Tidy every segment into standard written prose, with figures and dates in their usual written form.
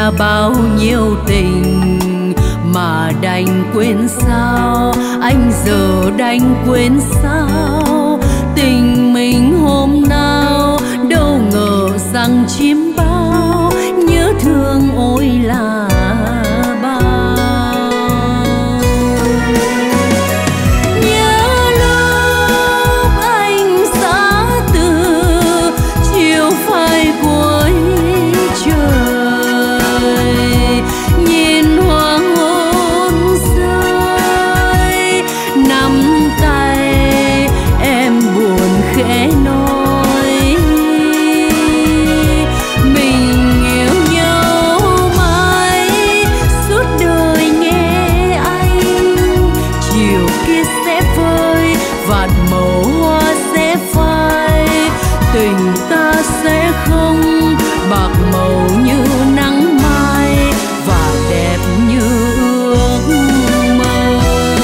đã bao nhiêu tình mà đành quên sao, anh giờ đành quên sao tình mình hôm nào. Đâu ngờ rằng chim bao nhớ thương ôi là bao. Nhớ lúc anh xa từ chiều phai cuối trời, nhìn hoàng hôn rơi nắm tay em buồn khẽ nói mình yêu nhau mãi suốt đời nghe anh. Chiều kia sẽ vơi vạt màu hoa sẽ phai, tình ta sẽ không bạc màu như nắng mai và đẹp như ước mơ.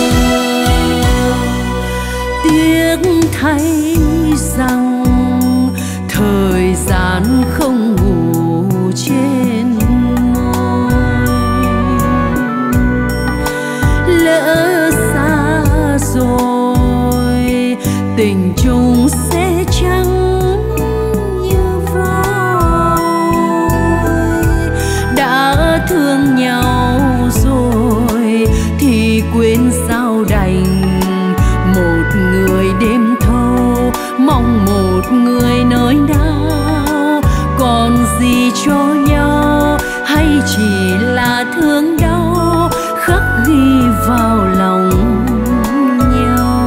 Tiếc thay rằng thời gian không ngủ trên môi, lỡ xa rồi tình chung sẽ chẳng như vơi. Đã thương nhau rồi thì quên sao đành, một người đêm thâu mong một người nơi nào. Còn gì cho nhau hay chỉ là thương đau khắc ghi vào lòng nhau.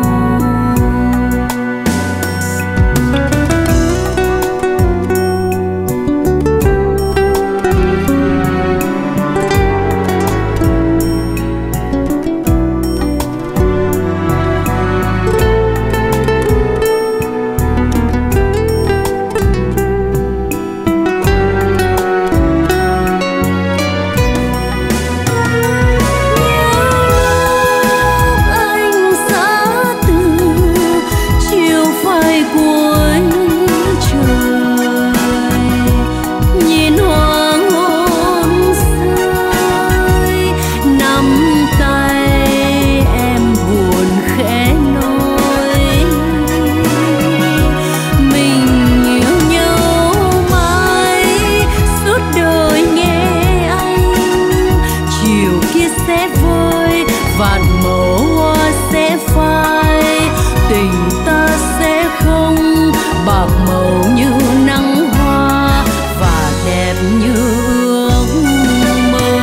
Vạt màu hoa sẽ phai, tình ta sẽ không bạc màu như nắng hoa và đẹp như ước mơ.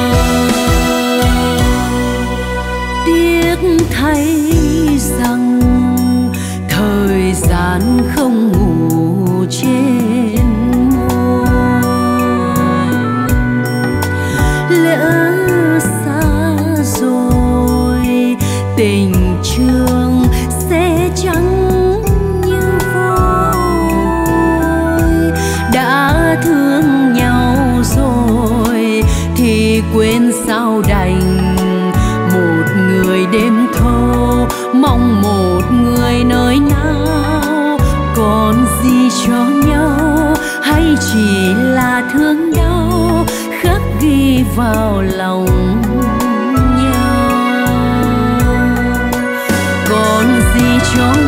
Tiếc thay rằng thời gian không ngủ trên môi, lỡ xa rồi tình trường sẽ chẳng như vơi. Đã thương nhau rồi thì quên sao đành, một người đêm thâu mong một người nơi nào. Còn gì cho nhau hay chỉ là thương đau khắc ghi vào lòng nhau. Còn gì cho